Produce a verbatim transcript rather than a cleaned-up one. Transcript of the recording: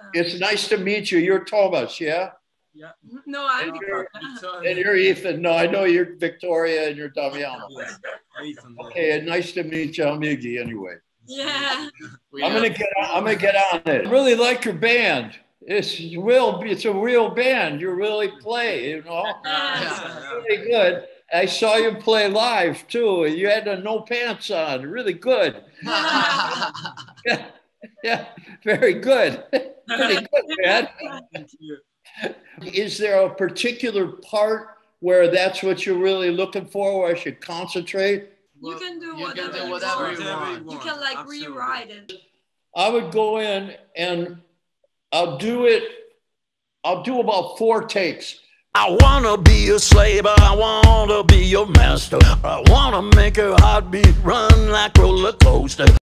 It's nice to meet you. You're Thomas, yeah? Yeah. No, I'm And you're, Victoria. and you're Ethan. No, I know you're Victoria and you're Damiano. Yes. Ethan. Okay, nice to meet you. I'm Iggy anyway. Yeah. I'm gonna get I'm gonna get on it. I really like your band. It's real, it's a real band. You really play, you know. Yeah. It's really good. I saw you play live too. You had uh, no pants on. Really good. Yeah, yeah, very good. Pretty good, man. Thank you. Is there a particular part where that's what you're really looking for, where I should concentrate? You can do You whatever, can do you, whatever want. you want. You can like Absolutely. rewrite it. I would go in and I'll do it. I'll do about four takes. I wanna be a slave, I wanna be your master. I wanna make your heartbeat run like roller coaster.